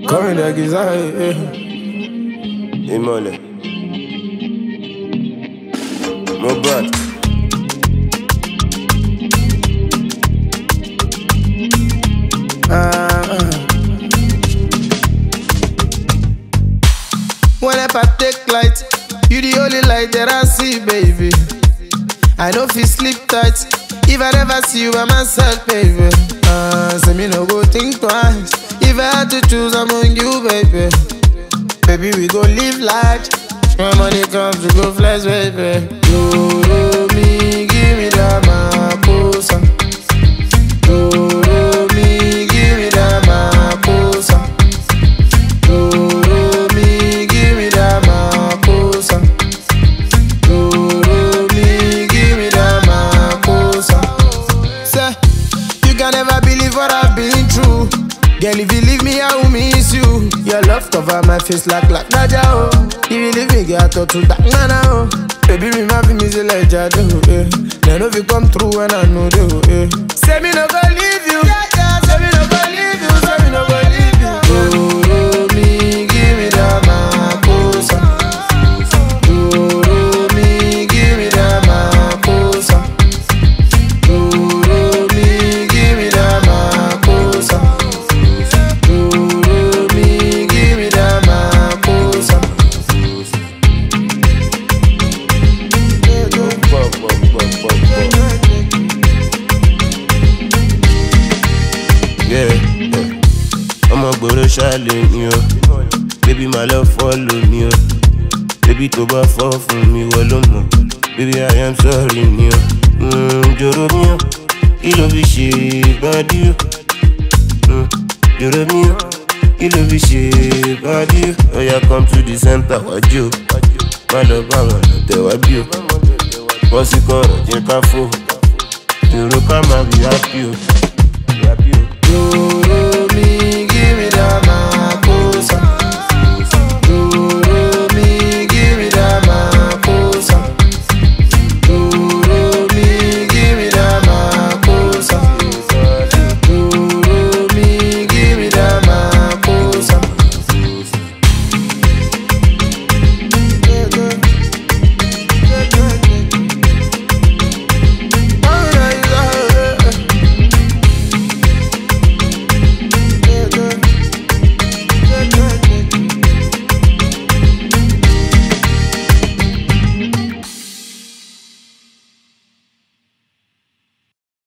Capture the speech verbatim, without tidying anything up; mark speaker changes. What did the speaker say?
Speaker 1: Come in like it's high. Imole. Mohbad. Uh, Whenever I take light, you the only light that I see, baby. I know if you sleep tight, if I never see you by myself, baby. Uh, say me no go think twice. If I had to choose among you, baby. Baby, we go live large. When money comes, we go flex, baby. You me, give me that makosa. You me, give me that makosa. You me, give me that makosa. You me, give me that makosa. Say, you can never believe what I've been through. Girl, if you leave me, I will miss you. Your love cover my face like like Naja, oh. If you leave me, get out to that man, oh. Baby, me ma fi me say like Jado, eh. Then if you come through and I know they, eh. Say me no go leave you. Say me no go leave you. Say me no go leave you. Oh, me, give me that makosa. Oh, me, give me that makosa. Oh, me, give me that makosa. Yeah, yeah. I'm a guru shalin, yo. Baby, my love follow me, yo. Baby, to ba fall for me, walomo. Baby, I am sorry, yo. Mm, joro mio, ilo bishi body, mm, joro mio, ilo bishi body. Oh yeah, come to the center, what you? My love, I want to what you. What's it called? Jeka fo, joro come and be happy.